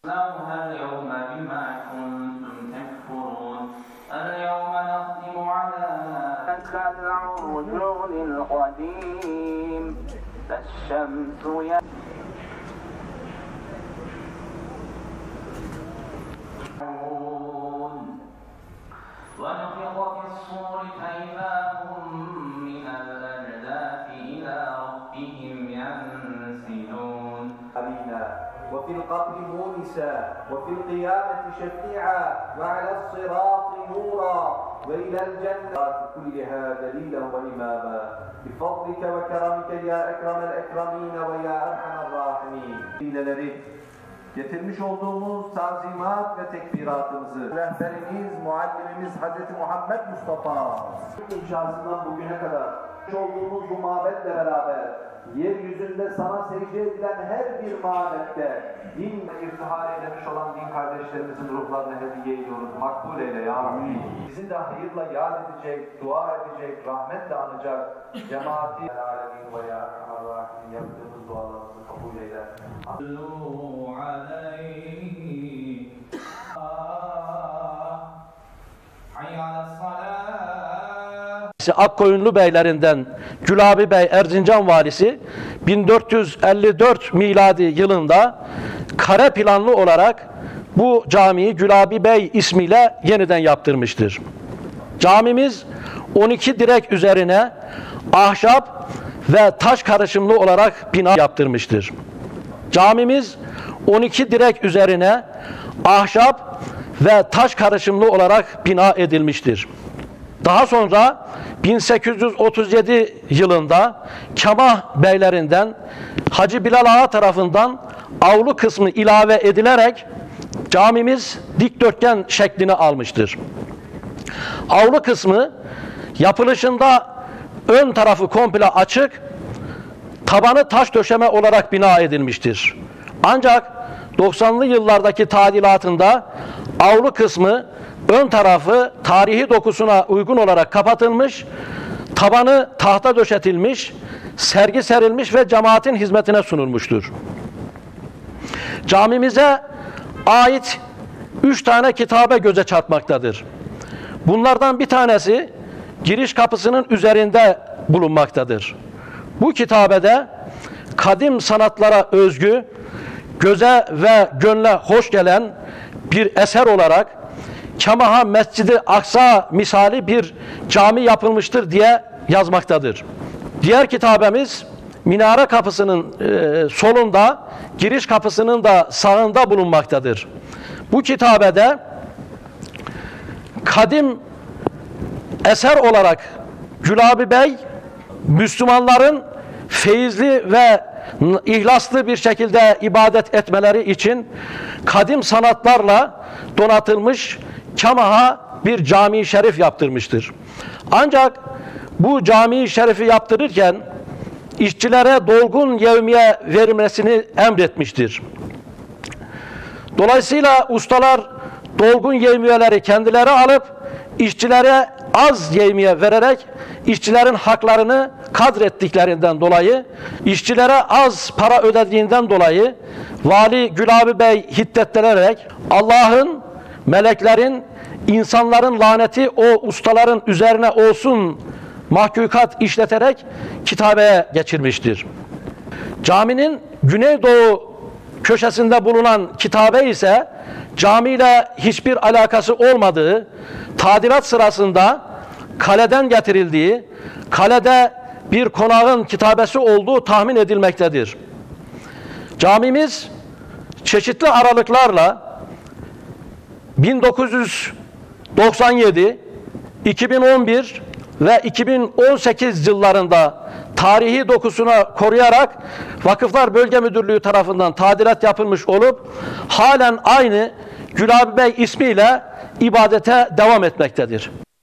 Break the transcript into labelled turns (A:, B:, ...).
A: اليوم بما كنتم تكفرون اليوم نختم على كالعرجون القديم الشمس ونفخ في الصور فإذا هم من الأجداث إلى ربهم ينسلون
B: وفي القبر مونسا وفي القيامة شفيعا وعلى الصراط نورا وإلى الجنة كلها دليلا وإماما بفضلك وكرمك يا أكرم الأكرمين ويا أرحم الراحمين. Getirmiş olduğumuz tanzimat ve tekbiratımızı rehberimiz, muallimimiz Hz. Muhammed Mustafa inşasından bugüne kadar olduğumuz bu mabetle beraber yeryüzünde sana secde edilen her bir mabette din ve irtihar eylemiş olan din kardeşlerimizin ruhlarına hediye ediyoruz. Makbul eyle ya Rabbi. Bizi de hayırla yad edecek, dua edecek, rahmetle anacak cemaati alemin ve ya Rahman yaptığımız dualarımızı kabul eyle.
C: Akkoyunlu beylerinden Gülabi Bey Erzincan valisi 1454 miladi yılında kare planlı olarak bu camiyi Gülabi Bey ismiyle yeniden yaptırmıştır. Camimiz 12 direk üzerine ahşap ve taş karışımlı olarak bina yaptırmıştır. Camimiz 12 direk üzerine ahşap ve taş karışımlı olarak bina edilmiştir. Daha sonra 1837 yılında Kemah beylerinden Hacı Bilal Ağa tarafından avlu kısmı ilave edilerek camimiz dikdörtgen şeklini almıştır. Avlu kısmı yapılışında ön tarafı komple açık, tabanı taş döşeme olarak bina edilmiştir. Ancak 90'lı yıllardaki tadilatında avlu kısmı ön tarafı tarihi dokusuna uygun olarak kapatılmış, tabanı tahta döşetilmiş, sergi serilmiş ve cemaatin hizmetine sunulmuştur. Camimize ait 3 tane kitabe göze çarpmaktadır. Bunlardan bir tanesi giriş kapısının üzerinde bulunmaktadır. Bu kitabede kadim sanatlara özgü, göze ve gönle hoş gelen bir eser olarak Kemaha Mescid-i Aksa misali bir cami yapılmıştır diye yazmaktadır. Diğer kitabemiz minare kapısının solunda, giriş kapısının da sağında bulunmaktadır. Bu kitabede kadim eser olarak Gülabi Bey, Müslümanların feyizli ve ihlaslı bir şekilde ibadet etmeleri için kadim sanatlarla donatılmış Kemah'a bir cami-i şerif yaptırmıştır. Ancak bu cami-i şerifi yaptırırken işçilere dolgun yevmiye verilmesini emretmiştir. Dolayısıyla ustalar dolgun yevmiyeleri kendileri alıp işçilere az yevmiye vererek işçilerin haklarını kadrettiklerinden dolayı, işçilere az para ödediğinden dolayı Vali Gülabi Bey hiddetlenerek Allah'ın, meleklerin, insanların laneti o ustaların üzerine olsun mahkukat işleterek kitabeye geçirmiştir. Caminin güneydoğu köşesinde bulunan kitabe ise camiyle hiçbir alakası olmadığı, tadilat sırasında kaleden getirildiği, kalede bir konağın kitabesi olduğu tahmin edilmektedir. Camimiz çeşitli aralıklarla 1997, 2011 ve 2018 yıllarında tarihi dokusuna koruyarak Vakıflar Bölge Müdürlüğü tarafından tadilat yapılmış olup halen aynı Gülabi Bey ismiyle ibadete devam etmektedir.